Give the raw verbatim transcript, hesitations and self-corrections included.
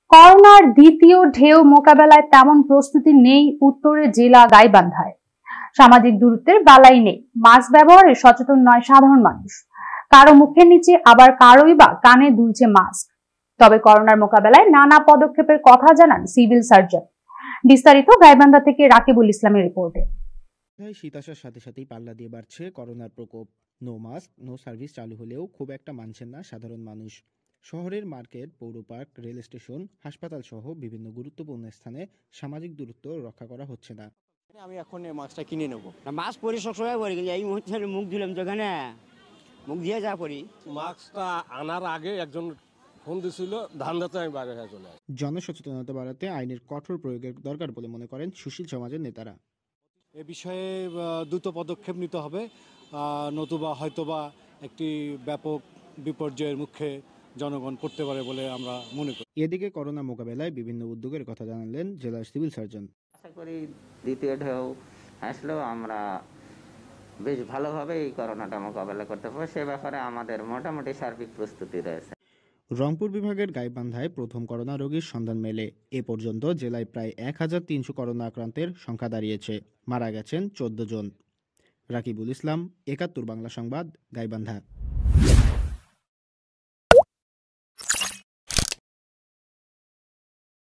করোনার দ্বিতীয় ঢেউ মোকাবেলায় তেমন প্রস্তুতি নেই উত্তরের জেলা গাইবান্ধায়। সামাজিক দূরত্বের বালাই নেই, মাস্ক ব্যবহারে সচেতন নয় সাধারণ মানুষ। কারো মুখের নিচে আবার কারোই বা কানে দুলছে মাস্ক। তবে করোনার মোকাবেলায় নানা পদক্ষেপের কথা জানান সিভিল সার্জন। বিস্তারিত গাইবান্ধা থেকে রাকিবুল ইসলামের রিপোর্টে। শীত আসার সাথে সাথেই পাল্লা দিয়ে বাড়ছে করোনার প্রকোপ। নো মাস্ক নো সার্ভিস চালু হলেও খুব একটা মানছেন না সাধারণ মানুষ। শহরের মার্কেট, পৌর পার্ক, রেল স্টেশন, হাসপাতাল সহ বিভিন্ন গুরুত্বপূর্ণ স্থানে সামাজিক দূরত্ব রক্ষা করা হচ্ছে না। আমি এখন মাস্কটা কিনে নেবো। মাস্ক পরি সবসময় পরি, কিন্তু এই মুহূর্তে মুখ দিলাম যেখানে মুখ দিয়ে যা পরি। মাস্কটা আনার আগে একজন ফোন দিছিল, ধান্দাতে আমি বাইরে হয়ে চলে আসি। জনসচেতনতা বাড়াতে আইনের কঠোর প্রয়োগের দরকার বলে মনে করেন সুশীল সমাজের নেতারা। এ বিষয়ে দ্রুত পদক্ষেপ নিতে হবে, নতুবা হয়তোবা একটি ব্যাপক বিপর্যয়ের মুখে জনগণ পড়তে পারে বলে আমরা মনে করি। এদিকে করোনা মোকাবেলায় বিভিন্ন উদ্যোগের কথা জানালেন জেলার সিভিল সার্জন। আশা করি দ্বিতীয় ঢেউ আসলেও আমরা বেশ ভালোভাবে এই করোনাটা মোকাবেলা করতে পারবো, সে ব্যাপারে আমাদের মোটামুটি সার্বিক প্রস্তুতি রয়েছে। রংপুর বিভাগের গাইবান্ধায় প্রথম করোনা রোগীর সন্ধান মেলে। এ পর্যন্ত জেলায় প্রায় এক হাজার তিনশো করোনা আক্রান্তের সংখ্যা দাঁড়িয়েছে। মারা গেছেন চোদ্দ জন। রাকিবুল ইসলাম, একাত্তর বাংলা সংবাদ, গাইবান্ধা।